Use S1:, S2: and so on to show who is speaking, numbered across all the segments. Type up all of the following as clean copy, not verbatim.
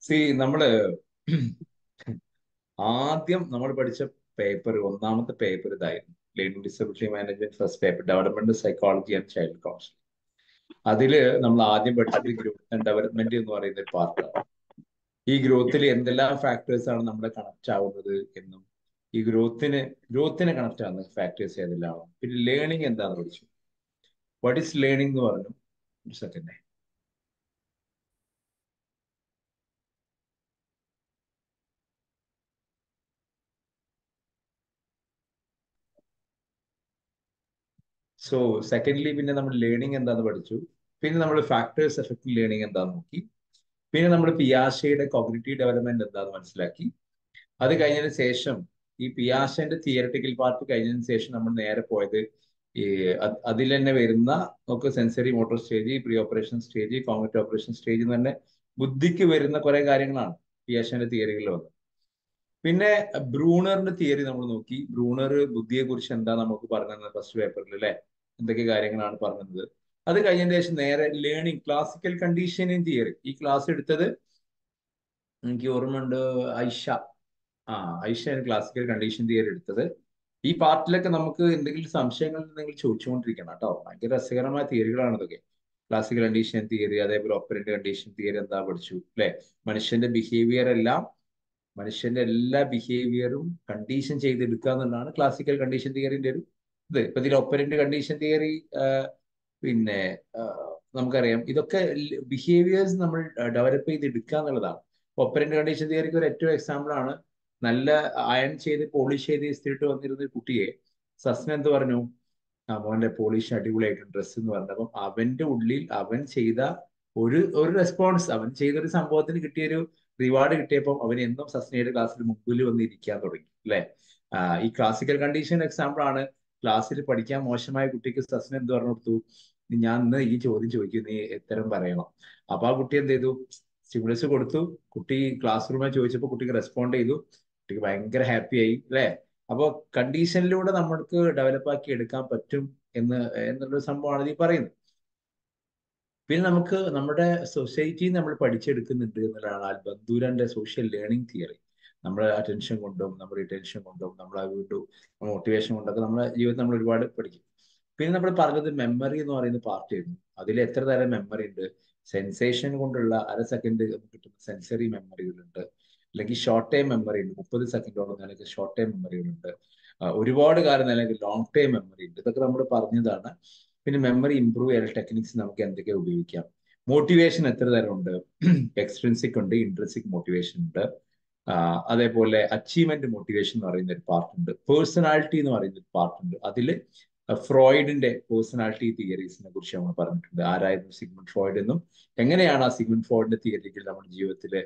S1: നമ്മള് ആദ്യം നമ്മൾ പഠിച്ച പേപ്പർ, ഒന്നാമത്തെ പേപ്പർ ഇതായിരുന്നു. Learning disability management first paper, development psychology and child counselling. അതില് നമ്മൾ ആദ്യം പഠിച്ചത് ഗ്രോത്ത് ആൻഡ് ഡെവലപ്മെന്റ് എന്ന് പറയുന്ന ഒരു പാർട്ടാണ്. ഈ ഗ്രോത്തിൽ എന്തെല്ലാം ഫാക്ടേഴ്സ് ആണ് നമ്മളെ കണക്ട് ആവുന്നത് എന്നും, ഈ ഗ്രോത്തിനെ കണക്ട് ആവുന്ന ഫാക്ടേഴ്സ് ഏതെല്ലാം, പിന്നെ ലേണിംഗ് എന്താണെന്ന് പഠിച്ചു. വാട്ട് ഈസ് ലേണിംഗ് എന്ന് പറഞ്ഞു. ഒരു സെക്കൻഡ്. സോ സെക്കൻഡ്ലി പിന്നെ നമ്മൾ ലേണിംഗ് എന്താന്ന് പഠിച്ചു. പിന്നെ നമ്മൾ ഫാക്ടേഴ്സ് എഫക്ട് ലേണിംഗ് എന്താന്ന് നോക്കി. പിന്നെ നമ്മൾ പിയാഷയുടെ കോഗ്നിറ്റീവ് ഡെവലപ്മെന്റ് എന്താന്ന് മനസ്സിലാക്കി. അത് കഴിഞ്ഞതിന് ശേഷം ഈ പിയാഷന്റെ തിയറട്ടിക്കൽ പാർട്ട് കഴിഞ്ഞതിന് ശേഷം നമ്മൾ നേരെ പോയത് ഈ അതിൽ തന്നെ വരുന്ന നമുക്ക് sensory motor stage, pre operation stage, cognitive operation stage എന്ന് തന്നെ ബുദ്ധിക്ക് വരുന്ന കുറെ കാര്യങ്ങളാണ് പിയാഷന്റെ തിയറികളിൽ വന്നത്. പിന്നെ ബ്രൂണറിന്റെ തിയറി നമ്മൾ നോക്കി. ബ്രൂണർ ബുദ്ധിയെ കുറിച്ച് എന്താ നമുക്ക് പറഞ്ഞത് ഫസ്റ്റ് പേപ്പറിൽ അല്ലെ, എന്തൊക്കെ കാര്യങ്ങളാണ് പറഞ്ഞത്. അത് കഴിഞ്ഞതിന് ശേഷം നേരെ ലേണിംഗ് ക്ലാസിക്കൽ കണ്ടീഷനിങ് തിയറി. ഈ ക്ലാസ് എടുത്തത് എനിക്ക് ഓർമ്മയുണ്ട്, ഐഷ. ആ, ഐഷയാണ് ക്ലാസിക്കൽ കണ്ടീഷൻ തിയറി എടുത്തത്. ഈ പാർട്ടിലൊക്കെ നമുക്ക് എന്തെങ്കിലും സംശയങ്ങൾ ഉണ്ടെങ്കിൽ ചോദിച്ചുകൊണ്ടിരിക്കണം കേട്ടോ. ഭയങ്കര രസകരമായ തിയറികളാണ് ഇതൊക്കെ. ക്ലാസിക്കൽ കണ്ടീഷൻ തിയറി, അതേപോലെ ഓപ്പറന്റ് കണ്ടീഷൻ തിയറി എന്താ പഠിച്ചു അല്ലെ. മനുഷ്യന്റെ ബിഹേവിയർ എല്ലാം, മനുഷ്യന്റെ എല്ലാ ബിഹേവിയറും കണ്ടീഷൻ ചെയ്തെടുക്കുക എന്നുള്ളതാണ് ക്ലാസിക്കൽ കണ്ടീഷൻ തിയറിന്റെ ഒരു ഇത്. ഇപ്പൊ ഇതിൽ ഓപ്പറന്റ് കണ്ടീഷൻ തിയറി, പിന്നെ നമുക്കറിയാം ഇതൊക്കെ ബിഹേവിയേഴ്സ് നമ്മൾ ഡെവലപ്പ് ചെയ്ത് എടുക്കുക എന്നുള്ളതാണ്. ഓപ്പറന്റ് കണ്ടീഷൻ തിയറിക്ക് ഒരു ഏറ്റവും എക്സാമ്പിൾ ആണ്, നല്ല അയൺ ചെയ്ത് പോളിഷ് ചെയ്ത് ഇസ്തിരിട്ട് വന്നിരുന്ന ഒരു കുട്ടിയെ സസ്ന എന്ത് പറഞ്ഞു, ആ മോന്റെ പോളിഷ് അടിപൊളിയായിട്ടുണ്ട് ഡ്രസ്സ് എന്ന് പറഞ്ഞപ്പം അവന്റെ ഉള്ളിൽ അവൻ ചെയ്ത ഒരു റെസ്പോൺസ്, അവൻ ചെയ്ത ഒരു സംഭവത്തിന് കിട്ടിയൊരു റിവാർഡ് കിട്ടിയപ്പോൾ അവൻ എന്നും സസ്നയുടെ ക്ലാസ്സിൽ മുമ്പിൽ വന്ന് ഇരിക്കാൻ തുടങ്ങി അല്ലെ. ഈ ക്ലാസിക്കൽ കണ്ടീഷൻ എക്സാമ്പിൾ ആണ്. ക്ലാസ്സിൽ പഠിക്കാൻ മോശമായ കുട്ടിക്ക് സസ്ന എന്ത് പറഞ്ഞു കൊടുത്തു, ഞാൻ ഇന്ന് ഈ ചോദ്യം ചോദിക്കും, നീ ഉത്തരം പറയണം. അപ്പൊ ആ കുട്ടി എന്ത് ചെയ്തു, സ്റ്റിമുലസ് കൊടുത്തു. കുട്ടി ക്ലാസ് റൂമിൽ ചോദിച്ചപ്പോൾ കുട്ടിക്ക് റെസ്പോണ്ട് ചെയ്തു. കുട്ടിക്ക് ഭയങ്കര ഹാപ്പി ആയി അല്ലെ. അപ്പൊ കണ്ടീഷനിലൂടെ നമ്മൾക്ക് ഡെവലപ്പ് ആക്കി എടുക്കാൻ പറ്റും എന്നുള്ളൊരു സംഭവമാണ് ഈ പറയുന്നത്. പിന്നെ നമുക്ക് നമ്മുടെ സൊസൈറ്റി നമ്മൾ പഠിച്ചെടുക്കുന്നുണ്ട് എന്നുള്ളതാണ് ബന്ദൂരന്റെ സോഷ്യൽ ലേണിംഗ് തിയറി. നമ്മുടെ അറ്റൻഷൻ കൊണ്ടും നമ്മുടെ റിട്ടൻഷൻ കൊണ്ടും നമ്മളെ വീണ്ടും മോട്ടിവേഷൻ കൊണ്ടൊക്കെ നമ്മുടെ ജീവിതത്തിൽ നമ്മൾ ഒരുപാട് പഠിക്കും. പിന്നെ നമ്മൾ പറഞ്ഞത് മെമ്മറി എന്ന് പറയുന്ന പാർട്ട് ആയിരുന്നു. അതിൽ എത്ര തരം മെമ്മറി ഉണ്ട്. സെൻസേഷൻ കൊണ്ടുള്ള അര സെക്കൻഡ് കിട്ടുന്ന സെൻസറി മെമ്മറികളുണ്ട്, അല്ലെങ്കിൽ ഷോർട്ട് ടൈം മെമ്മറി ഉണ്ട്, 30 സെക്കൻഡോളം നിലയ്ക്ക് ഷോർട്ട് ടൈം മെമ്മറികളുണ്ട്, ഒരുപാട് കാലം നിലയ്ക്ക് ലോങ് ടൈം മെമ്മറി ഉണ്ട്. ഇതൊക്കെ നമ്മൾ പറഞ്ഞതാണ്. പിന്നെ മെമ്മറി ഇംപ്രൂവ് ചെയ്യാൻ ടെക്നിക്സ് നമുക്ക് എന്തൊക്കെ ഉപയോഗിക്കാം. മോട്ടിവേഷൻ എത്ര തരമുണ്ട്, എക്സ്ട്രിൻസിക് ഉണ്ട്, ഇൻട്രൻസിക് മോട്ടിവേഷൻ ഉണ്ട്. അതേപോലെ അച്ചീവ്മെന്റ് മോട്ടിവേഷൻ എന്ന് പറയുന്ന ഒരു പാർട്ട് ഉണ്ട്. പേഴ്സണാലിറ്റി എന്ന് പറയുന്ന ഒരു പാർട്ട് ഉണ്ട്. അതിൽ ഫ്രോയിഡിന്റെ പേഴ്സണാലിറ്റി തിയറീസിനെ കുറിച്ച് നമ്മൾ പറഞ്ഞിട്ടുണ്ട്. ആരായിരുന്നു സിഗ്മണ്ട് ഫ്രോയിഡ് എന്നും, എങ്ങനെയാണ് ആ സിഗ്മണ്ട് ഫ്രോയിഡിന്റെ തിയറികൾ നമ്മുടെ ജീവിതത്തിലെ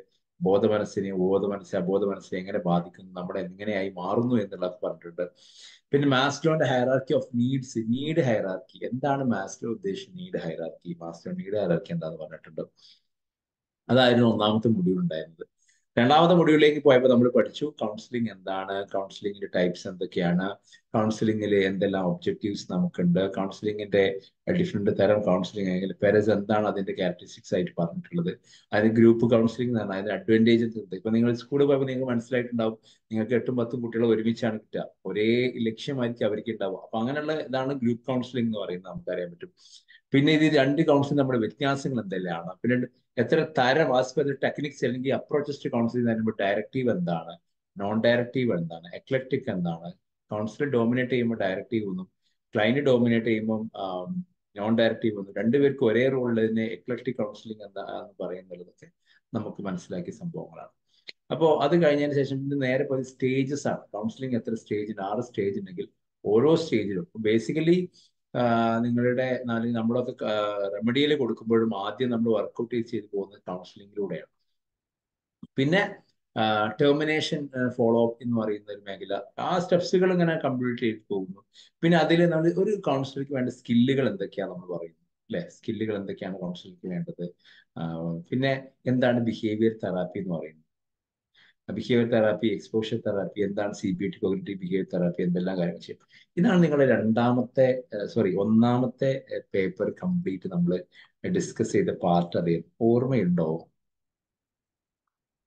S1: അബോധ മനസ്സിനെ എങ്ങനെ ബാധിക്കുന്നു, നമ്മുടെ എങ്ങനെയായി മാറുന്നു എന്നുള്ളത് പറഞ്ഞിട്ടുണ്ട്. പിന്നെ മാസ്ലോന്റെ hierarchy of needs, need hierarchy എന്താണ് മാസ്ലോ ഉദ്ദേശിച്ച need hierarchy, Maslow need hierarchy എന്താന്ന് പറഞ്ഞിട്ടുണ്ട്. അതായിരുന്നു ഒന്നാമത്തെ മൊഡ്യൂൾ ഉണ്ടായിരുന്നത്. രണ്ടാമത്തെ മൊഡ്യൂളിലേക്ക് പോയപ്പോൾ നമ്മൾ പഠിച്ചു കൗൺസിലിംഗ് എന്താണ്, കൗൺസിലിംഗിന്റെ ടൈപ്സ് എന്തൊക്കെയാണ്, കൗൺസിലിംഗിൽ എന്തെല്ലാം ഒബ്ജക്റ്റീവ്സ് നമുക്കുണ്ട്, കൗൺസിലിംഗിന്റെ ഡിഫറെന്റ് തരം കൗൺസിലിംഗ്, അല്ലെങ്കിൽ പെരസ് എന്താണ് അതിന്റെ ക്യാരക്ടറിസ്റ്റിക്സ് ആയിട്ട് പറഞ്ഞിട്ടുള്ളത്. അതിന് ഗ്രൂപ്പ് കൗൺസിലിംഗ് എന്ന് പറഞ്ഞാൽ അതിന്റെ അഡ്വാൻറ്റേജസ് ഉണ്ട്. ഇപ്പൊ നിങ്ങൾ സ്കൂളിൽ പോയപ്പോൾ നിങ്ങൾക്ക് മനസ്സിലായിട്ടുണ്ടാവും, നിങ്ങൾക്ക് 8-10 കുട്ടികളെ ഒരുമിച്ചാണ് കിട്ടുക, ഒരേ ലക്ഷ്യമായിരിക്കും അവർക്ക് ഉണ്ടാവുക. അപ്പൊ അങ്ങനെയുള്ള ഇതാണ് ഗ്രൂപ്പ് കൗൺസിലിംഗ് എന്ന് പറയുന്നത്, നമുക്കറിയാൻ പറ്റും. പിന്നെ ഇത് രണ്ട് കൗൺസിലിംഗ് നമ്മുടെ വ്യത്യാസങ്ങൾ എന്തെല്ലാമാണ്, പിന്നെ എത്ര തരം ആസ്പെക്ട് ടെക്നിക്സ് അല്ലെങ്കിൽ അപ്രോച്ചസ് ടു കൗൺസിലിംഗ് തരുമ്പോൾ ഡയറക്റ്റീവ് എന്താണ്, നോൺ ഡയറക്റ്റീവ് എന്താണ്, എക്ലക്റ്റിക് എന്താണ്, കൗൺസിലർ ഡോമിനേറ്റ് ചെയ്യുമ്പോൾ ഡയറക്റ്റീവ് ഒന്നും, ക്ലൈന്റ് ഡോമിനേറ്റ് ചെയ്യുമ്പോൾ നോൺ ഡയറക്റ്റീവ് ഒന്നും, രണ്ടുപേർക്കും ഒരേ റോളിൽ തന്നെ എക്ലക്റ്റിക് കൗൺസിലിംഗ് എന്താ എന്ന് പറയുന്നതൊക്കെ നമുക്ക് മനസ്സിലാക്കിയ സംഭവങ്ങളാണ്. അപ്പോൾ അത് കഴിഞ്ഞതിന് ശേഷം പിന്നെ നേരെ പോയി സ്റ്റേജസ് ആണ്. കൗൺസിലിംഗ് എത്ര സ്റ്റേജ് ഉണ്ട്, 6 സ്റ്റേജ് ഉണ്ടെങ്കിൽ ഓരോ സ്റ്റേജിലും ബേസിക്കലി നിങ്ങളുടെ നമ്മളൊക്കെ റെമഡിയിൽ കൊടുക്കുമ്പോഴും ആദ്യം നമ്മൾ വർക്ക്ഔട്ട് ചെയ്ത് പോകുന്നത് കൗൺസിലിങ്ങിലൂടെയാണ്. പിന്നെ ടെർമിനേഷൻ ഫോളോ അപ്പ് എന്ന് പറയുന്ന ഒരു മേഖല, ആ സ്റ്റെപ്സുകൾ ഇങ്ങനെ കംപ്ലീറ്റ് ചെയ്ത് പോകുന്നു. പിന്നെ അതിൽ നമ്മൾ ഒരു കൗൺസിലർക്ക് വേണ്ട സ്കില്ലുകൾ എന്തൊക്കെയാണ് നമ്മൾ പറയുന്നത് അല്ലെ, സ്കില്ലുകൾ എന്തൊക്കെയാണ് കൗൺസിലർക്ക് വേണ്ടത്. പിന്നെ എന്താണ് ബിഹേവിയർ തെറാപ്പി എന്ന് പറയുന്നത്, ബിഹേവിയർ തെറാപ്പി, എക്സ്പോഷർ തെറാപ്പി എന്താണ്, CBT കോഗ്നിറ്റീവ് ബിഹേവിയർ തെറാപ്പി, എന്തെല്ലാം കാര്യങ്ങൾ ചെയ്യും. ഇതാണ് നിങ്ങളുടെ ഒന്നാമത്തെ പേപ്പർ കംപ്ലീറ്റ് നമ്മൾ ഡിസ്കസ് ചെയ്ത പാർട്ട്. അറിയാം ഓർമ്മയുണ്ടോ?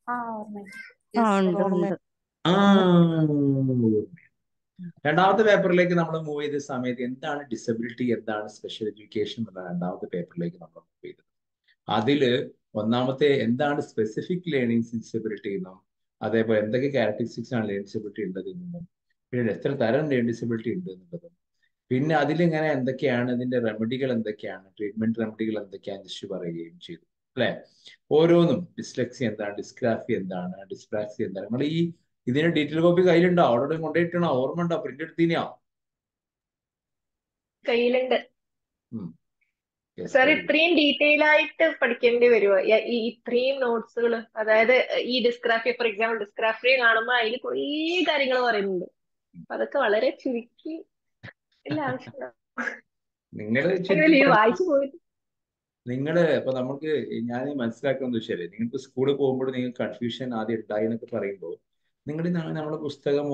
S2: ആ ഓർമ്മയുണ്ട്.
S3: ആ
S2: യെസ്, അത്
S3: ഉണ്ട് ഉണ്ട്.
S2: ഓർമ്മയുണ്ട്.
S1: ആ രണ്ടാമത്തെ പേപ്പറിലേക്ക് നമ്മൾ മൂവ് ചെയ്ത സമയത്ത് എന്താണ് ഡിസബിലിറ്റി, എന്താണ് സ്പെഷ്യൽ എഡ്യൂക്കേഷൻ എന്നുള്ള രണ്ടാമത്തെ പേപ്പറിലേക്ക് നമ്മൾ മൂവ് ചെയ്തത്. അതില് ഒന്നാമത്തെ എന്താണ് സ്പെസിഫിക് ലേണിംഗ് ഡിസബിലിറ്റി എന്നും, അതേപോലെ എന്തൊക്കെ ക്യാരക്ടറിസ്റ്റിക്സ് ആണ് ലേണിംഗ് ഡിസബിലിറ്റി ഉള്ളത് എന്നും, പിന്നെ എത്ര തരം ലേണിംഗ് ഡിസബിലിറ്റി ഉണ്ട് എന്നുള്ളതും, പിന്നെ അതിലിങ്ങനെ എന്തൊക്കെയാണ് ഇതിന്റെ റെമഡികൾ, എന്തൊക്കെയാണ് ട്രീറ്റ്മെന്റ് റെമഡികൾ എന്തൊക്കെയാണെന്ന് ജിഷു പറയുകയും ചെയ്തു അല്ലെ. ഓരോന്നും ഡിസ്ലെക്സി എന്താണ്, ഡിസ്ഗ്രാഫി എന്താണ്, ഡിസ്പ്രാക്സി എന്താണ്, നമ്മൾ ഈ ഇതിന്റെ ഡീറ്റെയിൽ കോപ്പി കയ്യിലുണ്ടോ? അവിടെ കൊണ്ടുപോയിട്ടാണോ? ഓർമ്മ ഉണ്ടോ? പ്രിന്റ് എടുത്തീനോ?
S2: കയ്യിലുണ്ട്.
S1: Yes,
S2: sir
S1: very good.
S2: ഇത്രയും ഡീറ്റെയിൽ ആയിട്ട് പഠിക്കേണ്ടി വരുമോ ഈ ഇത്രയും നോട്ട്സുകൾ? അതായത് ഈ ഡിസ്ഗ്രാഫി, ഫോർ എക്സാമ്പിൾ ഡിസ്ഗ്രാഫി കാണുമ്പോൾ അതിൽ കുറേ കാര്യങ്ങൾ പറയുന്നുണ്ട്. അപ്പൊ അതൊക്കെ വളരെ ചുരുക്കി ഇല്ല ആവശ്യമില്ല.
S1: നിങ്ങൾ
S2: അങ്ങനെയല്ലേ ഇത്
S1: ചുരുക്കി
S2: വായിച്ചു പോയിട്ട്.
S1: ഇപ്പൊ നമുക്ക് ഞാൻ മനസ്സിലാക്കുന്നത് ശരി, നിങ്ങൾക്ക് സ്കൂളിൽ പോകുമ്പോൾ നിങ്ങൾക്ക് കൺഫ്യൂഷൻ ആദ്യം ഉണ്ടായി എന്നൊക്കെ പറയുമ്പോൾ നിങ്ങൾ നമ്മളെ പുസ്തകം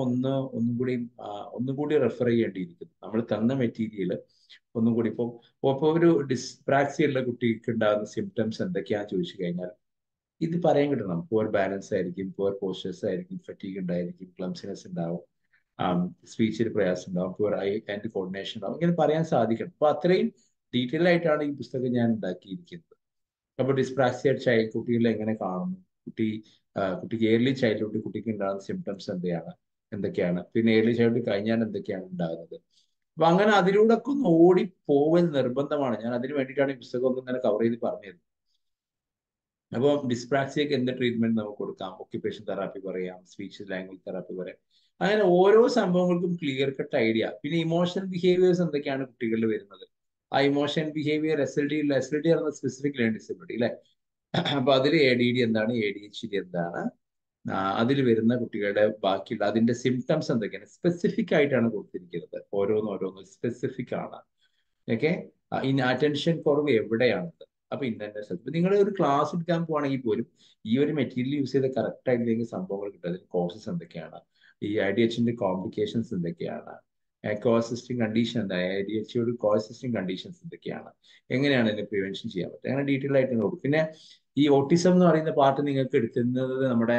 S1: ഒന്നും കൂടി റെഫർ ചെയ്യേണ്ടിയിരിക്കുന്നു. നമ്മൾ തന്ന മെറ്റീരിയൽ ഒന്നും കൂടി ഇപ്പൊ ഒരു ഡിസ്പ്രാക്സി ഉള്ള കുട്ടിക്ക് ഉണ്ടാകുന്ന സിംറ്റംസ് എന്തൊക്കെയാണെന്ന് ചോദിച്ചു കഴിഞ്ഞാൽ ഇത് പറയാൻ കിട്ടണം. പുവർ ബാലൻസ് ആയിരിക്കും, പുവർ പോസ്റ്റേഴ്സ് ആയിരിക്കും, ഫറ്റീഗ് ഉണ്ടായിരിക്കും, ക്ലംസിനെസ് ഉണ്ടാവും, സ്പീച്ചിൽ പ്രയാസം ഉണ്ടാവും, പുവർ ഐ ഹാൻഡ് കോർഡിനേഷൻ ഉണ്ടാവും, ഇങ്ങനെ പറയാൻ സാധിക്കണം. അപ്പൊ അത്രയും ഡീറ്റെയിൽ ആയിട്ടാണ് ഈ പുസ്തകം ഞാൻ ഉണ്ടാക്കിയിരിക്കുന്നത്. അപ്പൊ ഡിസ്പ്രാക്സിയ ചൈൽഡ് കുട്ടികളെ എങ്ങനെ കാണുന്നു, കുട്ടിക്ക് ഏർലി ചൈൽഡ്ഹുഡ് കുട്ടിക്ക് ഉണ്ടാകുന്ന സിംറ്റംസ് എന്തൊക്കെയാണ്, പിന്നെ ഏർലി ചൈൽഡ്ഹുഡ് കഴിഞ്ഞാൽ എന്തൊക്കെയാണ് ഉണ്ടാകുന്നത്. അപ്പൊ അങ്ങനെ അതിലൂടെ ഒക്കെ ഒന്ന് ഓടി പോവൽ നിർബന്ധമാണ്. ഞാൻ അതിന് വേണ്ടിയിട്ടാണ് ഈ പുസ്തകം ഒന്ന് ഇങ്ങനെ കവർ ചെയ്ത് പറഞ്ഞത്. അപ്പോൾ ഡിസ്പ്രാക്സിയക്ക് എന്ത് ട്രീറ്റ്മെന്റ് നമുക്ക് കൊടുക്കാം? ഒക്യുപേഷൻ തെറാപ്പി പറയാം, സ്പീച്ച് ലാംഗ്വേജ് തെറാപ്പി പറയാം. അങ്ങനെ ഓരോ സംഭവങ്ങൾക്കും ക്ലിയർ കട്ട് ഐഡിയ. പിന്നെ ഇമോഷണൽ ബിഹേവിയേഴ്സ് എന്തൊക്കെയാണ് കുട്ടികളിൽ വരുന്നത്, ആ emotion behaviour S L D പറഞ്ഞ സ്പെസിഫിക് ലേൺ ഡിസബിലിറ്റി അല്ലെ. അപ്പൊ അതിൽ ADD എന്താണ്, ADHD എന്താണ്, അതിൽ വരുന്ന കുട്ടികളുടെ ബാക്കിയുള്ള അതിന്റെ സിംറ്റംസ് എന്തൊക്കെയാണ്, സ്പെസിഫിക് ആയിട്ടാണ് കൊടുത്തിരിക്കുന്നത്. ഓരോന്നോരോന്ന് സ്പെസിഫിക് ആണ്. ഓക്കെ. ഇൻ അറ്റൻഷൻ കുറവ് എവിടെയാണത്, അപ്പൊ ഇന്നെ സ്ഥലത്ത് നിങ്ങൾ ഒരു ക്ലാസ് എടുക്കാൻ പോവാണെങ്കിൽ പോലും ഈ ഒരു മെറ്റീരിയൽ യൂസ് ചെയ്ത് കറക്റ്റ് ആയിട്ട് സംഭവങ്ങൾ കിട്ടും. അതിന് കോഴ്സസ് എന്തൊക്കെയാണ്, ഈ IDHന്റെ കോംപ്ലിക്കേഷൻസ് എന്തൊക്കെയാണ്, കോസിസ്റ്റിംഗ് കണ്ടീഷൻ എന്താ, ADHD കോസിസ്റ്റിംഗ് കണ്ടീഷൻസ് എന്തൊക്കെയാണ്, എങ്ങനെയാണ് ഇതിനെ പ്രിവെൻഷൻ ചെയ്യാൻ പറ്റുക, അങ്ങനെ ഡീറ്റെയിൽ ആയിട്ട് നോക്കും. പിന്നെ ഈ ഓട്ടിസം എന്ന് പറയുന്ന പാർട്ട് നിങ്ങൾക്ക് എടുക്കുന്നത് നമ്മുടെ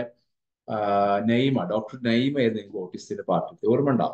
S1: ഡോക്ടർ നയിമ ആയിരുന്നു നിങ്ങൾക്ക് ഓട്ടിസത്തിന്റെ പാർട്ട്, ഓർമ്മ ഉണ്ടാവും.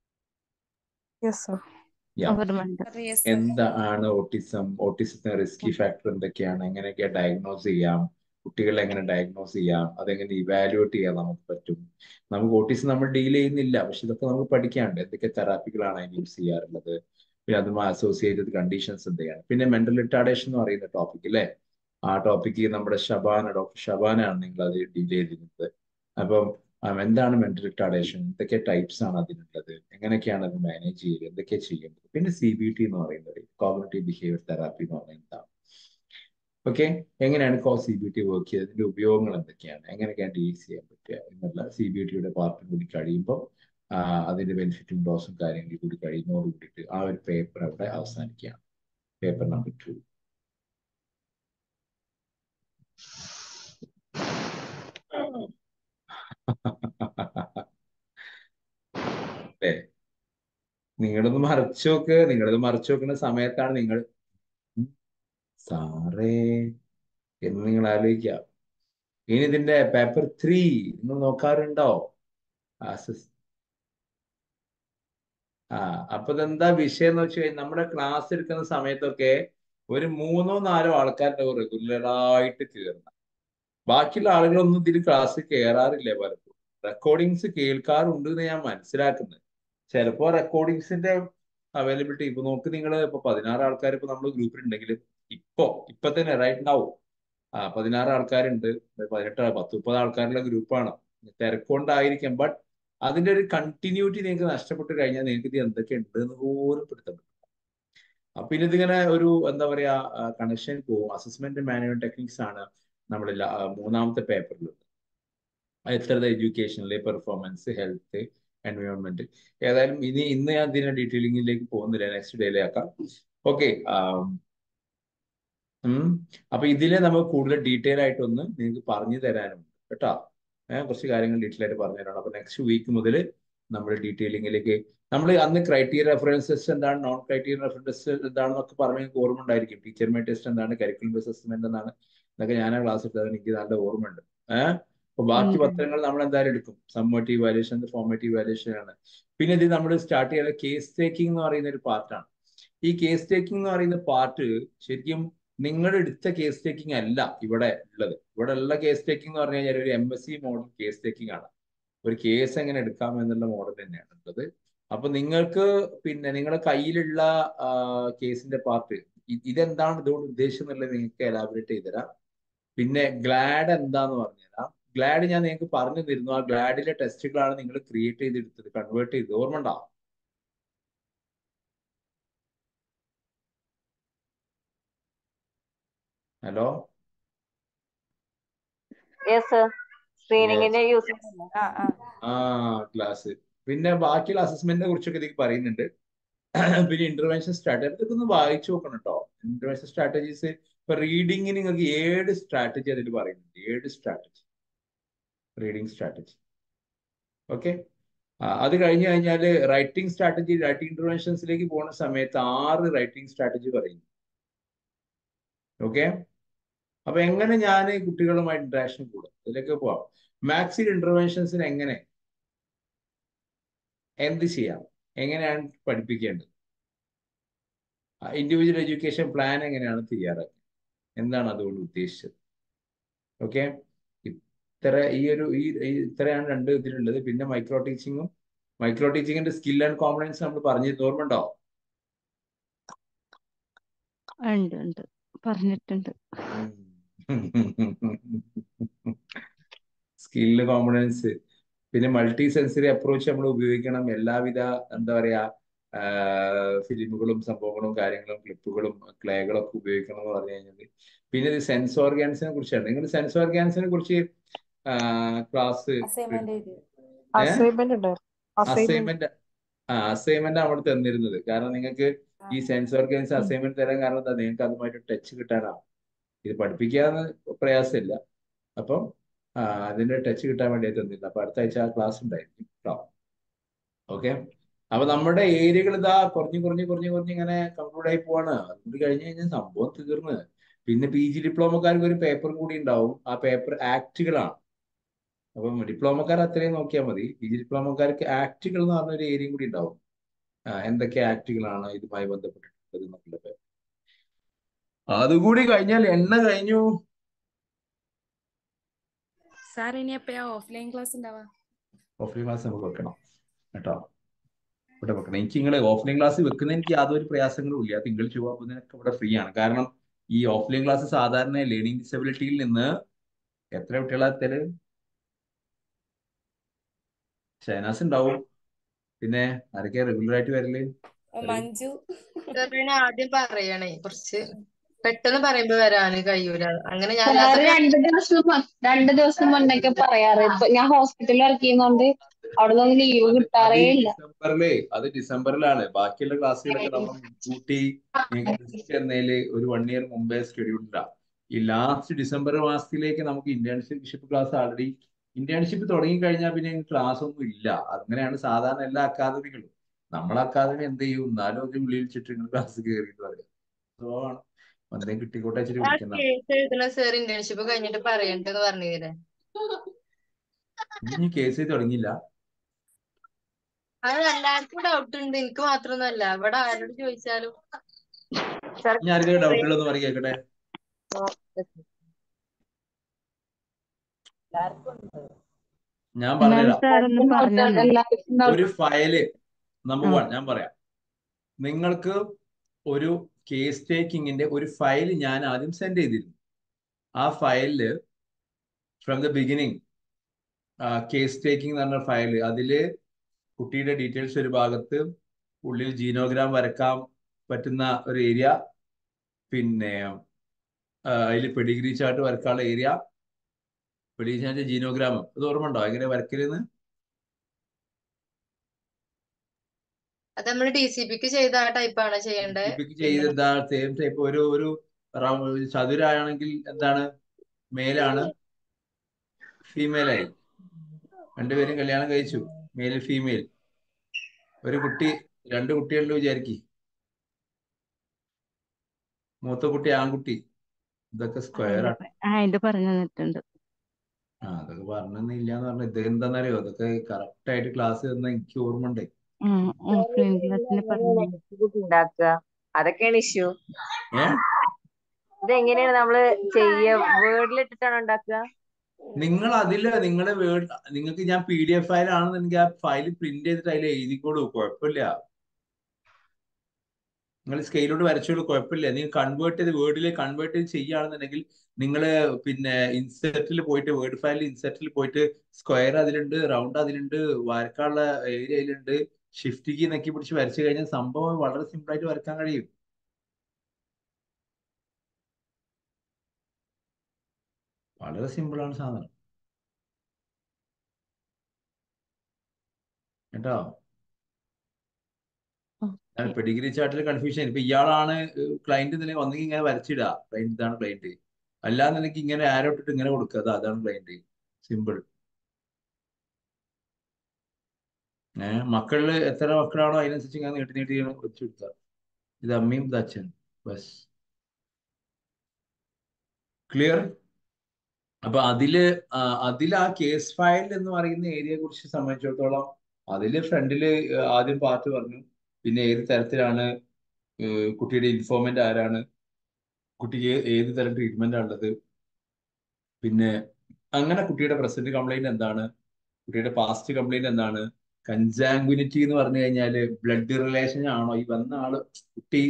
S2: Yes sir.
S3: ഓർമ്മയുണ്ട്.
S2: Yes sir.
S1: എന്താണ് ഓട്ടിസം, ഓട്ടിസത്തിന് റിസ്കി ഫാക്ടർ എന്തൊക്കെയാണ്, എങ്ങനെയൊക്കെ ഡയഗ്നോസ് ചെയ്യാം, കുട്ടികളെ എങ്ങനെ ഡയഗ്നോസ് ചെയ്യാം, അതെങ്ങനെ ഇവാലുവേറ്റ് ചെയ്യാൻ നമുക്ക് പറ്റും. നമുക്ക് ഓട്ടിസം നമ്മൾ ഡീൽ ചെയ്യുന്നില്ല, പക്ഷെ ഇതൊക്കെ നമുക്ക് പഠിക്കാനുണ്ട്. എന്തൊക്കെ തെറാപ്പികളാണ് അതിന് യൂസ് ചെയ്യാറുള്ളത്, പിന്നെ അതുമായി അസോസിയേറ്റഡ് കണ്ടീഷൻസ് എന്തൊക്കെയാണ്. പിന്നെ മെന്റൽ റിട്ടാർഡേഷൻ എന്ന് പറയുന്ന ടോപ്പിക് അല്ലേ, ആ ടോപ്പിക്ക് നമ്മുടെ ഡോക്ടർ ഷബാനാണ് നിങ്ങൾ അത് ഡീൽ ചെയ്തിരുന്നത്. അപ്പം എന്താണ് മെന്റൽ റിട്ടാർഡേഷൻ, എന്തൊക്കെ ടൈപ്സ് ആണ് അതിനുള്ളത്, എങ്ങനെയൊക്കെയാണ് അത് മാനേജ് ചെയ്യുക, എന്തൊക്കെ ചെയ്യേണ്ടത്. പിന്നെ CBT എന്ന് പറയുന്നത് കോഗ്നിറ്റീവ് ബിഹേവിയർ തെറാപ്പി എന്ന് പറയുന്നത് എന്താണ്, ഓക്കെ, എങ്ങനെയാണ് CBT വർക്ക് ചെയ്യുക, അതിന്റെ ഉപയോഗങ്ങൾ എന്തൊക്കെയാണ്, എങ്ങനെയൊക്കെയാണ് ഡീൽ ചെയ്യാൻ പറ്റുക എന്നുള്ള CBTയുടെ പാർട്ട് കൂടി കഴിയുമ്പോൾ അതിന്റെ ബെനിഫിറ്റും ഡോസും കാര്യങ്ങളും കൂടി കഴിയുന്നതോട് കൂടിയിട്ട് ആ ഒരു പേപ്പർ അവിടെ അവസാനിക്കുകയാണ്. Paper number 2. അല്ലേ? നിങ്ങളത് മറച്ചു നോക്കുന്ന സമയത്താണ് നിങ്ങൾ "ഉം, സാറേ" എന്ന് നിങ്ങൾ ആലോചിക്കുക. ഇനി ഇതിന്റെ പേപ്പർ 3 നിങ്ങൾ നോക്കാറുണ്ടോ? ആസസ് ആ അപ്പൊ ഇതെന്താ വിഷയം എന്ന് വെച്ച് കഴിഞ്ഞാൽ നമ്മുടെ ക്ലാസ് എടുക്കുന്ന സമയത്തൊക്കെ ഒരു 3-4 ആൾക്കാരുടെ റെഗുലറായിട്ട് കയറണം. ബാക്കിയുള്ള ആളുകളൊന്നും ഇതിൽ ക്ലാസ്സിൽ കയറാറില്ല. പലപ്പോഴും റെക്കോർഡിങ്സ് കേൾക്കാറുണ്ട് എന്ന് ഞാൻ മനസ്സിലാക്കുന്നത്. ചിലപ്പോ റെക്കോർഡിങ്സിന്റെ അവൈലബിലിറ്റി ഇപ്പൊ നോക്ക്, നിങ്ങൾ ഇപ്പൊ 16 ആൾക്കാർ ഇപ്പൊ നമ്മൾ ഗ്രൂപ്പിലുണ്ടെങ്കിൽ ഇപ്പൊ തന്നെ റൈറ്റ് ഉണ്ടാവും 16 ആൾക്കാരുണ്ട്. 10-30 ആൾക്കാരുള്ള ഗ്രൂപ്പാണ്. തിരക്കൊണ്ടായിരിക്കാം, ബട്ട് അതിന്റെ ഒരു കണ്ടിന്യൂറ്റി നിങ്ങൾക്ക് നഷ്ടപ്പെട്ട് കഴിഞ്ഞാൽ നിങ്ങൾക്ക് ഇത് എന്തൊക്കെ ഉണ്ട് എന്ന് പോലും പിടുത്തം കിട്ടും. അപ്പൊ ഇനി ഇതിങ്ങനെ ഒരു എന്താ പറയാ കണക്ഷൻ പോകും. അസസ്മെന്റ് മാനേജ്മെന്റ് ടെക്നിക്സ് ആണ് നമ്മൾ മൂന്നാമത്തെ പേപ്പറിൽ. എത്ര എഡ്യൂക്കേഷനിലെ പെർഫോമൻസ്, ഹെൽത്ത്, എൻവയോൺമെന്റ്. ഏതായാലും ഇന്ന് ഞാൻ ഇതിന്റെ ഡീറ്റെയിലിംഗിലേക്ക് പോകുന്നില്ല, നെക്സ്റ്റ് ഡേയിലേക്കാം. ഓക്കെ. അപ്പൊ ഇതിലെ നമുക്ക് കൂടുതൽ ഡീറ്റെയിൽ ആയിട്ടൊന്ന് നിങ്ങൾക്ക് പറഞ്ഞു തരാനുണ്ട് കേട്ടോ. കുറച്ച് കാര്യങ്ങൾ ഡീറ്റെയിൽ ആയിട്ട് പറഞ്ഞു തരാണ്. അപ്പൊ നെക്സ്റ്റ് വീക്ക് മുതൽ നമ്മൾ ഡീറ്റെയിലിംഗിലേക്ക്, നമ്മൾ അന്ന് ക്രൈറ്റീരിയ റെഫറൻസ് ടെസ്റ്റ് എന്താണ്, നോൺ ക്രൈറ്റീരിയ റെഫറൻസ് ടെസ്റ്റ് എന്താണെന്നൊക്കെ പറഞ്ഞ് നിങ്ങൾക്ക് ഓർമ്മ ഉണ്ടായിരിക്കും. ടീച്ചർ മെയിൻ ടെസ്റ്റ് എന്താണ്, കരിക്കുലം ബേസ് അസസ്മെന്റ് എന്നാണ്, എന്നൊക്കെ ഞാൻ ആ ക്ലാസ് എടുത്തത് എനിക്ക് നല്ല ഓർമ്മയുണ്ട്. അപ്പൊ ബാക്കി
S3: ഉണ്ട്.
S1: പത്രങ്ങൾ നമ്മൾ എന്തായാലും എടുക്കും. സമ്മേറ്റീവ് വാല്യൂഷൻ, ഫോർമേറ്റീവ് വാല്യൂഷൻ ആണ്. പിന്നെ ഇത് നമ്മൾ സ്റ്റാർട്ട് ചെയ്യുന്ന കേസ് ടേക്കിംഗ് എന്ന് പറയുന്ന ഒരു പാർട്ടാണ്. ഈ കേസ് ടേക്കിംഗ് എന്ന് പറയുന്ന പാർട്ട് ശരിക്കും നിങ്ങൾ എടുത്ത കേസ് ടേക്കിംഗ് അല്ല ഇവിടെ ഉള്ളത്. ഇവിടെ ഉള്ള കേസ് ടേക്കിംഗ് എന്ന് പറഞ്ഞു കഴിഞ്ഞാൽ ഒരു MSc മോഡൽ കേസ് ടേക്കിംഗ് ആണ്. ഒരു കേസ് എങ്ങനെ എടുക്കാം എന്നുള്ള മോഡൽ തന്നെയാണ് ഉള്ളത്. അപ്പൊ നിങ്ങൾക്ക് പിന്നെ നിങ്ങളുടെ കയ്യിലുള്ള കേസിന്റെ പാർട്ട് ഇതെന്താണ് ഇതുകൊണ്ട് ഉദ്ദേശം എന്നുള്ളത് നിങ്ങൾക്ക് എലാബറേറ്റ് ചെയ്തുതരാം. പിന്നെ ഗ്ലാഡ് എന്താന്ന് പറഞ്ഞുതരാം. ഗ്ലാഡ് ഞാൻ നിങ്ങൾക്ക് പറഞ്ഞു തരുന്നു. ആ ഗ്ലാഡിലെ ടെസ്റ്റുകളാണ് നിങ്ങൾ ക്രിയേറ്റ് ചെയ്തെടുത്തത്, കൺവേർട്ട് ചെയ്തത്. ഓർമ്മ ഉണ്ടോ? ഹലോ,
S4: സ്ക്രീനിങ്ങിന് യൂസ് ചെയ്യുന്നില്ല.
S1: ആ ക്ലാസ്. പിന്നെ ബാക്കിയുള്ള അസസ്മെന്റിനെ കുറിച്ചൊക്കെ ഇതിൽ പറയുന്നുണ്ട്. പിന്നെ ഇന്റർവെൻഷൻ സ്ട്രാറ്റജി ഇതൊക്കെ ഒന്ന് വായിച്ചു നോക്കണം കേട്ടോ. ഇന്റർവെൻഷൻ സ്ട്രാറ്റജീസ് ഇപ്പൊ റീഡിങ്ങിന് നിങ്ങൾക്ക് 7 സ്ട്രാറ്റജി അതിൽ പറയുന്നുണ്ട്. 7 സ്ട്രാറ്റജി, റീഡിങ് സ്ട്രാറ്റജി. ഓക്കെ. അത് കഴിഞ്ഞു കഴിഞ്ഞാൽ റൈറ്റിംഗ് സ്ട്രാറ്റജി, റൈറ്റിംഗ് ഇന്റർവെൻഷൻസിലേക്ക് പോകുന്ന സമയത്ത് 6 റൈറ്റിംഗ് സ്ട്രാറ്റജി പറയുന്നു. ഓക്കെ. അപ്പൊ എങ്ങനെ ഞാൻ കുട്ടികളുമായി ഇന്ററാക്ഷൻ കൂടും, ഇതിലേക്ക് പോവാം. മാത്സിൽ ഇന്റർവെൻഷൻസിന് എങ്ങനെ എന്ത് ചെയ്യാം, എങ്ങനെയാണ് പഠിപ്പിക്കേണ്ടത്, ഇൻഡിവിജ്വൽ എഡ്യൂക്കേഷൻ പ്ലാൻ എങ്ങനെയാണ് തയ്യാറാക്കുക, എന്താണ് അതുകൊണ്ട് ഉദ്ദേശിച്ചത്. ഓക്കെ. ഇത്രയാണ് 2 ഇതിലുള്ളത്. പിന്നെ മൈക്രോ ടീച്ചിങ്ങിന്റെ സ്കിൽ ആൻഡ് കോമ്പണൻസ് നമ്മൾ പറഞ്ഞത് ഓർമ്മയുണ്ടോ?
S3: ഉണ്ട് പറഞ്ഞിട്ടുണ്ട്.
S1: Skill, components. പിന്നെ മൾട്ടി സെൻസറി അപ്രോച്ച് നമ്മൾ ഉപയോഗിക്കണം. എല്ലാവിധ എന്താ പറയാ ഫിലിമുകളും സംഭവങ്ങളും കാര്യങ്ങളും ക്ലിപ്പുകളും ക്ലേകളും ഒക്കെ ഉപയോഗിക്കണം എന്ന് പറഞ്ഞു കഴിഞ്ഞാൽ. പിന്നെ ഇത് സെൻസ് ഓർഗാൻസിനെ കുറിച്ചാണ്. നിങ്ങൾ സെൻസ് ഓർഗാൻസിനെ കുറിച്ച് ക്ലാസ് അസൈൻമെന്റ് നമ്മൾ തന്നിരുന്നത്. കാരണം നിങ്ങൾക്ക് ഈ സെൻസ് ഓർഗാൻസ് അസൈൻമെന്റ് തരാൻ കാരണം എന്താ, നിങ്ങൾക്ക് അതുമായിട്ട് ടച്ച് കിട്ടാനാണ്. ഇത് പഠിപ്പിക്കാന്ന് പ്രയാസമില്ല. അപ്പം അതിന്റെ ടച്ച് കിട്ടാൻ വേണ്ടി തന്നില്ല. അപ്പൊ അടുത്ത ആഴ്ച ആ ക്ലാസ് ഉണ്ടായിരിക്കും കേട്ടോ. ഓക്കെ. അപ്പൊ നമ്മുടെ ഏരിയകൾ ഇതാ കുറഞ്ഞ് ഇങ്ങനെ കൺക്ലൂഡ് ആയി പോവാണ്. അതുകൂടി കഴിഞ്ഞ് കഴിഞ്ഞാൽ സംഭവം തീർന്ന്. പിന്നെ PG ഡിപ്ലോമക്കാർക്ക് ഒരു പേപ്പർ കൂടി ഉണ്ടാവും. ആ പേപ്പർ ആക്ടുകളാണ്. അപ്പം ഡിപ്ലോമക്കാർ അത്രയും നോക്കിയാൽ മതി. PG ഡിപ്ലോമക്കാർക്ക് ആക്ടുകൾ എന്ന് പറഞ്ഞൊരു ഏരിയയും കൂടി ഉണ്ടാവും. എന്തൊക്കെ ആക്ടുകളാണ് ഇതുമായി ബന്ധപ്പെട്ടിട്ടുള്ളത് എന്നുള്ളത്. അതുകൂടി കഴിഞ്ഞാൽ എണ്ണ കഴിഞ്ഞു.
S5: സാർ ഇനി എപ്പോഴാ ഓഫ്ലൈൻ ക്ലാസ് ഉണ്ടാവാ?
S1: ഓഫ്ലൈൻ ക്ലാസ് നമുക്ക് വെക്കണം കേട്ടോ. ഇവിടെ വെക്കണം. എനിക്ക് നിങ്ങൾ ഓഫ്ലൈൻ ക്ലാസ് വെക്കുന്ന എനിക്ക് യാതൊരു പ്രയാസങ്ങളും ഇല്ല. തിങ്കൾ ചൊവ്വ ബുധനൊക്കെ ഇവിടെ ഫ്രീ ആണ്. കാരണം ഈ ഓഫ്ലൈൻ ക്ലാസ് സാധാരണ ലേണിംഗ് ഡിസബിലിറ്റിയിൽ നിന്ന് എത്ര കുട്ടികളെ എത്തല്? ഷൈനാസ് ഉണ്ടാവും. പിന്നെ ആരൊക്കെയാ റെഗുലർ ആയിട്ട് വരല്?
S5: മഞ്ജു.
S4: ആദ്യം പറയണേ, കുറച്ച് പെട്ടെന്ന് പറയുമ്പോ വരാന് കഴിയൂല. അങ്ങനെ ഞാൻ
S6: സാറ് 2 ദിവസം മുന്നൊക്കെ പറയാറ്. ഇപ്പൊ ഞാൻ ഹോസ്പിറ്റലിൽ വർക്ക് ചെയ്യുന്നോണ്ട് അവിടെ നിന്ന് ലീവ് കിട്ടാറേ ഇല്ല.
S1: അത് ഡിസംബറിലാണ്. ബാക്കിയുള്ള ക്ലാസ്സുകളൊക്കെ നമ്മൾ മുൻകൂട്ടി എന്നതില് ഒരു 1 ഇയർ മുമ്പേ ഷെഡ്യൂൾഡാ. ഈ ലാസ്റ്റ് ഡിസംബർ മാസത്തിലേക്ക് നമുക്ക് ഇന്റേൺഷിപ്പ് ക്ലാസ് ആൾറെഡി ഇന്റേൺഷിപ്പ് തുടങ്ങി കഴിഞ്ഞാൽ പിന്നെ ക്ലാസ് ഒന്നും ഇല്ല. അങ്ങനെയാണ് സാധാരണ എല്ലാ അക്കാദമികളും. നമ്മളെ അക്കാദമി എന്ത് ചെയ്യും, 4 ഉള്ളിൽ ചുറ്റും ക്ലാസ് കയറിയിട്ട് പറയാം. സോ ആണ് എന്തെങ്കിലും കിട്ടിക്കോട്ടെ വെച്ചിട്ട് വിളിക്കുന്ന.
S4: കേസ് എഴുതുന്ന സാർ ഇന്റേൺഷിപ്പ് കഴിഞ്ഞിട്ട് പറയണ്ടെന്ന് പറഞ്ഞില്ലേ?
S1: ഇനി കേസ് തുടങ്ങിയില്ല.
S4: അത് എല്ലാവർക്കും ഡൗട്ട് ഉണ്ട്, എനിക്ക് മാത്രമൊന്നുമല്ല. ഇവിടെ ആരോട് ചോദിച്ചാലും
S1: ഇനി ആർക്കും ഡൗട്ട് ഉള്ളതെന്ന് പറയും കേൾക്കട്ടെ. ഞാൻ പറഞ്ഞുതരാം. ഒരു ഫയല് നമ്പർ 1 ഞാൻ പറയാം. നിങ്ങൾക്ക് ഒരു കേസ് ടേക്കിങ്ങിന്റെ ഒരു ഫയൽ ഞാൻ ആദ്യം സെൻഡ് ചെയ്തിരുന്നു. ആ ഫയലില് from the beginning case taking എന്ന് പറഞ്ഞ ഫയല്, അതില് കുട്ടിയുടെ ഡീറ്റെയിൽസ് ഒരു ഭാഗത്ത്, ഉള്ളിൽ ജീനോഗ്രാം വരക്കാൻ പറ്റുന്ന ഒരു ഏരിയ, പിന്നെ അതിൽ പെഡിഗ്രി ചാർട്ട് വരക്കാനുള്ള ഏരിയ, പെഡിഗ്രി ചാർട്ട് ജീനോഗ്രാം. അത് ഓർമ്മ ഉണ്ടോ എങ്ങനെ വരക്കലെന്ന്?
S4: അത് നമ്മൾ DCPക്ക് ചെയ്ത ആ ടൈപ്പാണ് ചെയ്യേണ്ടത്.
S1: ചെയ്തെന്താ സെയിം ടൈപ്പ് ഒരു ചതുരാണെങ്കിൽ എന്താണ്, മേലാണ് ഫീമെയിലായി. 2 പേരും കല്യാണം കഴിച്ചു, മെയിൽ ഫീമെയിൽ. ഒരു കുട്ടി, 2 കുട്ടികളിൽ വിചാരിക്കി. മൂത്ത കുട്ടി ആൺകുട്ടി. ഇതൊക്കെ സ്ക്വയർ ആണ്.
S3: പറഞ്ഞു തന്നിട്ടുണ്ട്.
S1: അതൊക്കെ പറഞ്ഞില്ല എന്ന് പറഞ്ഞ ഇത് എന്താണെന്നറിയോ, അതൊക്കെ കറക്റ്റ് ആയിട്ട് ക്ലാസ് തന്ന എനിക്ക് ഓർമ്മ ഉണ്ട്.
S3: ഓഫ്ലൈൻ ക്ലാസ്സിന് പറഞ്ഞു.
S7: ഉണ്ടാക്കുക അതൊക്കെയാണ് ഇഷ്യൂ.
S1: ഏ
S7: ഇതെങ്ങനെയാണ് നമ്മള് വേർഡിലിട്ടിട്ടാണ് ഉണ്ടാക്കുക?
S1: നിങ്ങൾ നിങ്ങളുടെ വേർഡ് നിങ്ങൾക്ക് ഞാൻ PDF ഫയൽ ആണെന്നുണ്ടെങ്കിൽ ആ ഫയൽ പ്രിന്റ് ചെയ്തിട്ട് അതിൽ എഴുതിക്കോളൂ, കുഴപ്പമില്ല. നിങ്ങൾ സ്കെയിലോട്ട് വരച്ചോളൂ, കുഴപ്പമില്ല. നിങ്ങൾ വേർഡിലേക്ക് കൺവേർട്ട് ചെയ്ത് ചെയ്യുകയാണെന്നുണ്ടെങ്കിൽ നിങ്ങൾ പിന്നെ ഇൻസെർട്ടിൽ പോയിട്ട് വേർഡ് ഫയലിൽ ഇൻസെർട്ടിൽ പോയിട്ട് സ്ക്വയർ അതിലുണ്ട്, റൗണ്ട് അതിലുണ്ട്, വരക്കാനുള്ള ഏരിയ അതിലുണ്ട്. ഷിഫ്റ്റ് കീ നെക്കി പിടിച്ച് വരച്ചു കഴിഞ്ഞാൽ സംഭവം വളരെ സിമ്പിൾ ആയിട്ട് വരക്കാൻ കഴിയും. വളരെ സിമ്പിൾ ആണ് സാധനം കേട്ടോ.
S3: ഓക്കെ.
S1: പെഡിഗ്രി ചാർട്ടിൽ കൺഫ്യൂഷൻ. ഇപ്പൊ ഇയാളാണ് ക്ലയന്റ് എന്നുണ്ടെങ്കിൽ ഒന്നെങ്കിൽ ഇങ്ങനെ വരച്ചിടുക, ക്ലയന്റ് ഇതാണ് ക്ലയന്റ്. അല്ലാന്നുണ്ടെങ്കിൽ ഇങ്ങനെ ആരോ ഇട്ടിട്ട് ഇങ്ങനെ കൊടുക്കുക, അതാണ് ക്ലയന്റ്. സിമ്പിൾ. മക്കളില് എത്ര മക്കളാണോ അതിനനുസരിച്ച് ഇങ്ങനെ നീട്ടി നീട്ടി വെച്ചു കൊടുക്കുക. ഇത് അമ്മയും ഇത് അച്ഛൻ. ബസ് ക്ലിയർ. അപ്പൊ അതില് ആ കേസ് ഫയൽ എന്ന് പറയുന്ന ഏരിയയെ കുറിച്ച് സംബന്ധിച്ചിടത്തോളം അതില് ഫ്രണ്ടില് ആദ്യം പാർട്ട് പറഞ്ഞു, പിന്നെ ഏത് തരത്തിലാണ് കുട്ടിയുടെ ഇൻഫോർമന്റ് ആരാണ്, കുട്ടിക്ക് ഏത് തരം ട്രീറ്റ്മെന്റ് ഉള്ളത്, പിന്നെ അങ്ങനെ കുട്ടിയുടെ പ്രസന്റ് കംപ്ലൈന്റ് എന്താണ്, കുട്ടിയുടെ പാസ്റ്റ് കംപ്ലൈന്റ് എന്താണ്, കൺസാങ്ക്വിനിറ്റി എന്ന് പറഞ്ഞു കഴിഞ്ഞാല് ബ്ലഡ് റിലേഷൻ ആണോ ഈ വന്ന ആള്, കുട്ടി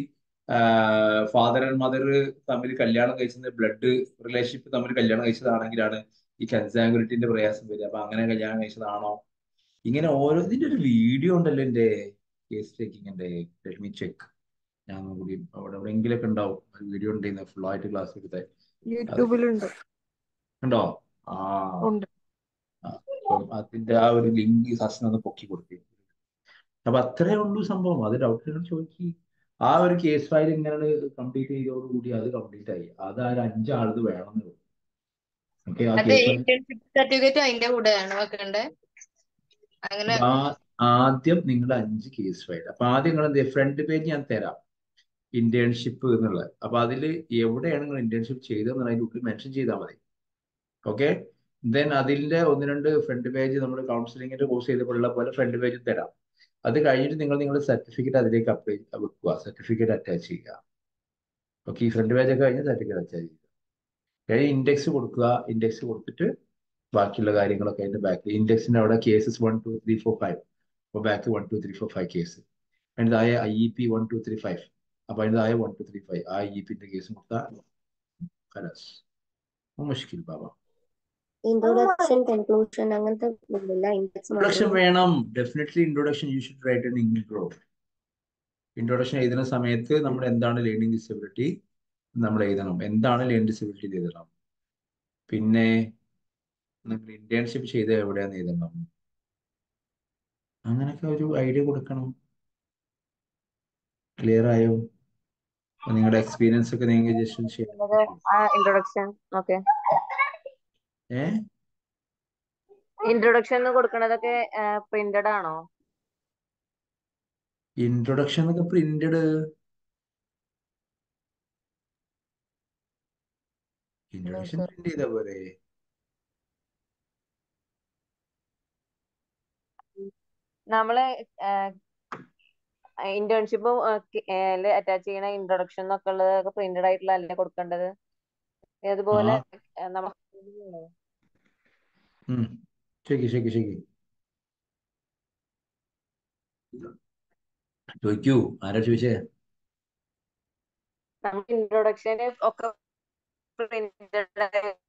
S1: ഫാദർ ആൻഡ് മദർ തമ്മിൽ കല്യാണം കഴിച്ചത് ബ്ലഡ് റിലേഷൻഷിപ്പ് തമ്മിൽ കല്യാണം കഴിച്ചതാണെങ്കിലാണ് ഈ കൺസാങ്ക്വിനിറ്റിന്റെ പ്രയാസം വരിക. അപ്പൊ അങ്ങനെ കല്യാണം കഴിച്ചതാണോ, ഇങ്ങനെ ഓരോ ഇതിന്റെ ഒരു വീഡിയോ ഉണ്ടല്ലോ എന്റെ കേസ് ടേക്കിങ്ങിന്റെ. Let me check. ഞാൻ കൂടി അവിടെ എവിടെയെങ്കിലൊക്കെ ഉണ്ടാവും വീഡിയോ ഉണ്ടെന്ന് ഫുൾ ആയിട്ട് ക്ലാസ് എടുത്തേ. അത്
S5: യൂട്യൂബിലുണ്ട്.
S1: ഉണ്ടോ? ആ
S5: ഉണ്ട്.
S1: അപ്പം അതിന്റെ ആ ഒരു ലിങ്ക് സസ്ന ഒന്ന് പൊക്കി കൊടുക്കുക. അപ്പൊ അത്രേ ഉള്ളൂ സംഭവം. അത് ഡൗട്ടുകൾ ചോദിക്കി. ആ ഒരു കേസ് ഫയൽ ഇങ്ങനെ കംപ്ലീറ്റ് ചെയ്തോടുകൂടി അത് കംപ്ലീറ്റ് ആയി. അത് ആ ഒരു 5 ആളത് വേണമെന്ന്. ഓക്കെ. ആ
S4: അത്
S1: കേസ് ഫയൽ
S4: ഇന്റേൺഷിപ്പ് സർട്ടിഫിക്കറ്റ് അതിന്റെ കൂടെയാണ് വെക്കണ്ടേ? അങ്ങനെ
S1: ആദ്യം നിങ്ങളുടെ 5 കേസ് ഫയൽ. അപ്പൊ ആദ്യം നിങ്ങൾ എന്ത് ഫ്രണ്ട് പേജ് ഞാൻ തരാം, ഇന്റേൺഷിപ്പ് എന്നുള്ളത്. അപ്പൊ അതിൽ എവിടെയാണ് നിങ്ങൾ ഇന്റേൺഷിപ്പ് ചെയ്തതെന്നുള്ള അതിന്റെ ഉള്ളിൽ മെൻഷൻ ചെയ്താൽ മതി. ഓക്കെ. ദെൻ അതിന്റെ 1-2 ഫ്രണ്ട് പേജ് നമ്മൾ കൗൺസിലിംഗിന്റെ കോഴ്സ് ചെയ്തപ്പോഴുള്ള പോലെ ഫ്രണ്ട് പേജ് തരാം. അത് കഴിഞ്ഞിട്ട് നിങ്ങൾ നിങ്ങളുടെ സർട്ടിഫിക്കറ്റ് അതിലേക്ക് അപ്ലൈ വെക്കുക, സർട്ടിഫിക്കറ്റ് അറ്റാച്ച് ചെയ്യുക. ഓക്കെ. ഈ ഫ്രണ്ട് പേജ് ഒക്കെ കഴിഞ്ഞ് സർട്ടിഫിക്കറ്റ് അറ്റാച്ച് ചെയ്യുക. കഴിഞ്ഞ് ഇൻഡെക്സ് കൊടുക്കുക. ഇൻഡെക്സ് കൊടുത്തിട്ട് ബാക്കിയുള്ള കാര്യങ്ങളൊക്കെ അതിന്റെ ബാക്കിൽ ഇൻഡെക്സിന്റെ അവിടെ കേസസ് 1 2 3 4 5. അപ്പൊ ബാക്ക് 1 2 3 4 5 കേസ്. അതിൻ്റെ താഴെ IEP 1 2 3 5. അപ്പൊ അതിൻ്റെ താഴെ 1 2 3 5 ആ IEPന്റെ കേസ് കൊടുത്താൽ ഖലാസ്. മുഷ്കിൽ ബാബ.
S8: ഇൻട്രൊഡക്ഷൻ കൺക്ലൂഷൻ അങ്ങനത്തെ ഇല്ല, ഇൻഡെക്സ്
S1: ഇൻട്രൊഡക്ഷൻ
S8: മാത്രമേ.
S1: വേണം. Definitely introduction you should write an intro. Introduction എഴുതുന്ന സമയത്ത് നമ്മൾ എന്താണ് ലേണിംഗ് ഡിസബിലിറ്റി നമ്മൾ എഴുതണം, എന്താണ് ലേണിംഗ് ഡിസബിലിറ്റി എഴുതണം. പിന്നെ നിങ്ങൾ ഇന്റേൺഷിപ്പ് ചെയ്ത എവിടെയാന്ന് എഴുതണം. അങ്ങനെയൊക്കെ ഒരു ഐഡിയ കൊടുക്കണം. ക്ലിയർ ആയോ? നിങ്ങളുടെ എക്സ്പീരിയൻസ് ഒക്കെ നിങ്ങൾക്ക് ജസ്റ്റ് ഷെയർ
S7: ഇൻട്രൊഡക്ഷൻ ഓക്കെ.
S1: ഏ
S7: ഇൻട്രൊഡക്ഷൻ കൊടുക്കണതൊക്കെ പ്രിന്റഡ് ആണോ?
S1: ഇൻട്രൊഡക്ഷൻ ഒക്കെ പ്രിന്റഡ്. ഇൻട്രൊഡക്ഷൻ പ്രിന്റ് ചെയ്താ പോരെ.
S7: നമ്മള് ഇന്റേൺഷിപ്പ് അറ്റാച്ച് ചെയ്യണ ഇൻട്രൊഡക്ഷൻ എന്നൊക്കെ ഉള്ളത് പ്രിന്റഡ് ആയിട്ടുള്ള അല്ലേ കൊടുക്കേണ്ടത്? അതുപോലെ
S1: ശരി ശരി ശരി ചോദിക്കൂ. ആരാ ചോദിച്ചേ?
S7: നമുക്ക് ഇൻട്രൊഡക്ഷന് ഒക്കെ പ്രിന്റഡ്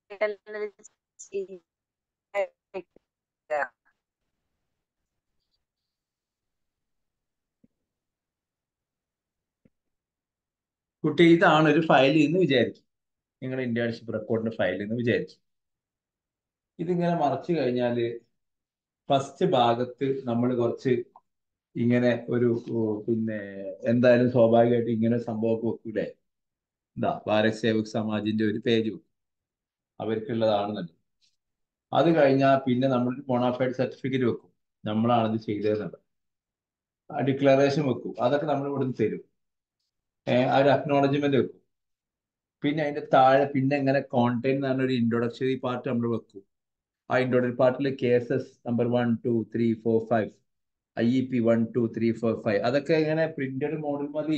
S1: കുട്ടി ഇതാണ് ഒരു ഫയൽ എന്ന് വിചാരിക്കും, നിങ്ങളുടെ ഇന്റേൺഷിപ്പ് റെക്കോർഡിന്റെ ഫയൽ എന്ന് വിചാരിക്കും. ഇതിങ്ങനെ മറച്ചു കഴിഞ്ഞാല് ഫസ്റ്റ് ഭാഗത്ത് നമ്മൾ കുറച്ച് ഇങ്ങനെ ഒരു പിന്നെ എന്തായാലും സ്വാഭാവികമായിട്ട് ഇങ്ങനെ സംഭവമൊക്കെ വെക്കൂലേ. എന്താ ഭാരത് സേവക് സമാജിന്റെ ഒരു പേജ് വെക്കും, അവർക്കുള്ളതാണെന്നുണ്ട്. അത് കഴിഞ്ഞാൽ പിന്നെ നമ്മൾ ബോണാഫൈഡ് സർട്ടിഫിക്കറ്റ് വെക്കും, നമ്മളാണിത് ചെയ്തതെന്നുള്ളത്. ആ ഡിക്ലറേഷൻ വെക്കും, അതൊക്കെ നമ്മൾ ഇവിടുന്ന് തരും. ആ ഒരു അക്നോളജ്മെന്റ് വെക്കും. പിന്നെ അതിന്റെ താഴെ പിന്നെ എങ്ങനെ കോണ്ടന്റ് എന്ന് പറഞ്ഞ ഒരു ഇൻട്രൊഡക്ഷറി പാർട്ട് നമ്മൾ വെക്കും. ആ ഇൻട്രോഡക്ടറി പാർട്ടിൽ KSS നമ്പർ 1 2 3 4 5 IEP 1 2 3 4 5 അതൊക്കെ ഇങ്ങനെ പ്രിന്റഡ് മോഡൽ മതി.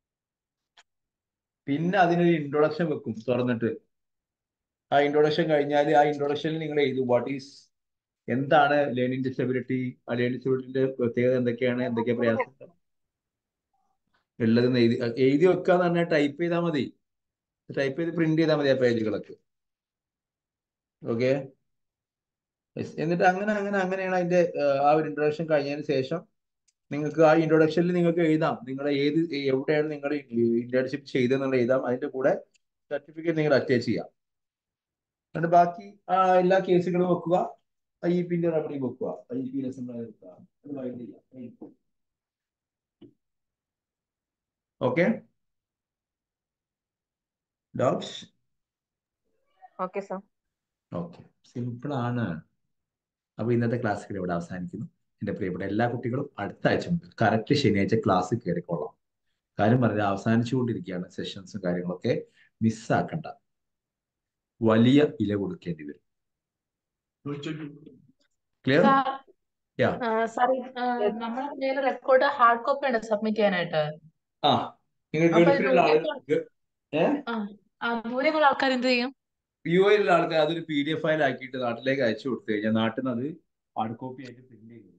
S1: പിന്നെ അതിനൊരു ഇൻട്രൊഡക്ഷൻ വെക്കും തുറന്നിട്ട്. ആ ഇൻട്രൊഡക്ഷൻ കഴിഞ്ഞാൽ ആ ഇൻട്രൊഡക്ഷനിൽ നിങ്ങൾ എഴുതും എന്താണ് ലേണിംഗ് ഡിസബിലിറ്റി, ആ ലേണിംഗ് ഡിസബിലിറ്റിന്റെ പ്രത്യേകത എന്തൊക്കെയാണ്, എന്തൊക്കെ പ്രയാസം ഉള്ളതെന്ന് എഴുതി വെക്കാന്ന് പറഞ്ഞാൽ ടൈപ്പ് ചെയ്താൽ മതി. ടൈപ്പ് ചെയ്ത് പ്രിന്റ് ചെയ്താൽ മതി ആ പേജുകളൊക്കെ. ഓക്കെ. എന്നിട്ട് അങ്ങനെയാണ് അതിന്റെ ആ ഒരു ഇൻട്രൊഡക്ഷൻ കഴിഞ്ഞതിന് ശേഷം നിങ്ങൾക്ക് ആ ഇൻട്രൊഡക്ഷനിൽ നിങ്ങൾക്ക് എഴുതാം നിങ്ങളെ എവിടെയാണ് നിങ്ങൾ ഇന്റേൺഷിപ്പ് ചെയ്തതെന്നുള്ള എഴുതാം. അതിന്റെ കൂടെ സർട്ടിഫിക്കറ്റ് നിങ്ങൾ അറ്റാച്ച് ചെയ്യാം. എന്നിട്ട് ബാക്കി എല്ലാ കേസുകളും വെക്കുക. IEPന്റെ റെമഡി വെക്കുക. IEP ലെസൺ വെക്കുക. അത് വൈൻഡ് ചെയ്യാം. ഓക്കെ ഡോക്സ്?
S7: Okay sir.
S1: ഓക്കെ, സിമ്പിൾ ആണ്. അപ്പൊ ഇന്നത്തെ ക്ലാസ്സുകൾ ഇവിടെ അവസാനിക്കുന്നു. എന്റെ പ്രിയപ്പെട്ട എല്ലാ കുട്ടികളും അടുത്ത ആഴ്ച മുതൽ കറക്റ്റ് ശനിയാഴ്ച ക്ലാസ് കയറിക്കൊള്ളാം. കാര്യം പറഞ്ഞാൽ അവസാനിച്ചുകൊണ്ടിരിക്കുകയാണ് സെഷൻസും കാര്യങ്ങളൊക്കെ. മിസ്സാക്കണ്ട, വലിയ വില കൊടുക്കേണ്ടി വരും. ക്ലിയർ?
S9: നമ്മുടെ റെക്കോർഡ് ഹാർഡ് കോപ്പി ആണ് സബ്മിറ്റ് ചെയ്യാനായിട്ട്.
S1: ആ, നിങ്ങൾ ഗൾഫിലുള്ള ആളുകൾ,
S9: ദൂരെയുള്ള ആൾക്കാർ എന്ത് ചെയ്യും?
S1: UAE യിലുള്ള ആൾക്കാർ അതൊരു PDF ഫയൽ ആക്കിയിട്ട് നാട്ടിലേക്ക് അയച്ചു കൊടുത്തു കഴിഞ്ഞാൽ നാട്ടിൽ നിന്ന് അത് ഹാർഡ് കോപ്പി ആയിട്ട് പ്രിന്റ് ചെയ്തു.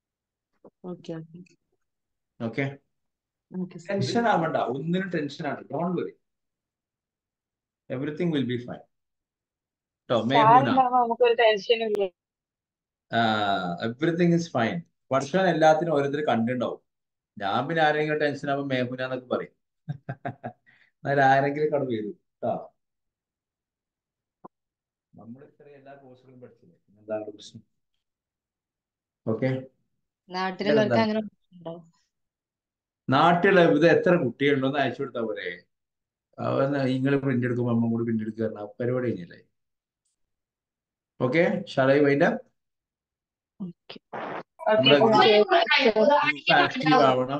S1: ഓക്കെ, ടെൻഷൻ ആവണ്ട, ഒന്നിനും ടെൻഷൻ ആണ്. Don't worry, everything will be fine.
S7: നമുക്കൊരു ടെൻഷനും ഇല്ല.
S1: Everything is fine. പഠിച്ചാൽ എല്ലാത്തിനും ഓരോരുത്തർ കണ്ടിട്ടുണ്ടാവും. ഞാൻ പിന്നെ ആരെങ്കിലും ടെൻഷൻ ആവുമ്പോൾ മേഹുന എന്നൊക്കെ പറയും. എന്നാൽ ആരെങ്കിലും കട വരൂ കേട്ടോ. നമ്മൾ ഇത്ര എല്ലാ കോഴ്സുകളും പഠിച്ചില്ലേ, എന്താണ് പ്രശ്നം? ഓക്കെ, നാട്ടിലുള്ള ഇത് എത്ര കുട്ടികളുണ്ടോന്ന് അയച്ചു കൊടുത്താൽ പോരെ. നിങ്ങൾ പ്രിന്റ് എടുക്കുമ്പോൾ അമ്മ കൂടി പ്രിന്റ് എടുക്കുക, പരിപാടി കഴിഞ്ഞല്ലേ. ഓക്കെ, ഷാലൈ വൈൻഡ് അപ്പ്. ഗ്രൂപ്പ് ആക്റ്റീവ് ആവണം.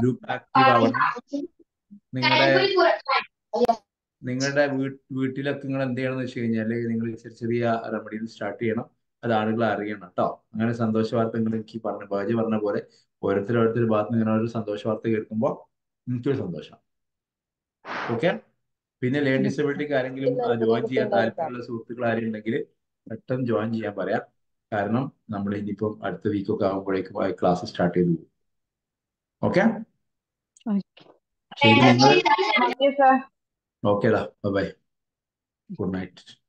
S1: നിങ്ങളുടെ വീട്ടിലൊക്കെ നിങ്ങൾ എന്ത് ചെയ്യണം എന്ന് വെച്ച് കഴിഞ്ഞാൽ നിങ്ങൾ ചെറിയ ചെറിയ റെമഡികൾ സ്റ്റാർട്ട് ചെയ്യണം. അത് ആളുകൾ അറിയണം കേട്ടോ. അങ്ങനെ സന്തോഷ വാർത്ത നിങ്ങൾ എനിക്ക് ബാജി പറഞ്ഞ പോലെ ഓരോരുത്തർ ഭാഗത്ത് നിന്ന് ഒരു സന്തോഷ വാർത്ത കേൾക്കുമ്പോൾ എനിക്കൊരു സന്തോഷം. ഓക്കെ, പിന്നെ ലേൺ ഡിസബിലിറ്റിക്ക് ആരെങ്കിലും ജോയിൻ ചെയ്യാൻ താല്പര്യമുള്ള സുഹൃത്തുക്കൾ ആരും ഉണ്ടെങ്കിൽ പെട്ടെന്ന് ജോയിൻ ചെയ്യാൻ പറയാം. കാരണം നമ്മൾ ഇനിയിപ്പം അടുത്ത വീക്കൊക്കെ ആകുമ്പോഴേക്കും ക്ലാസ് സ്റ്റാർട്ട് ചെയ്തു പോകും. ഓക്കെ, ശരി നിങ്ങൾ ഓക്കേടാ, ബൈ, ഗുഡ് നൈറ്റ്.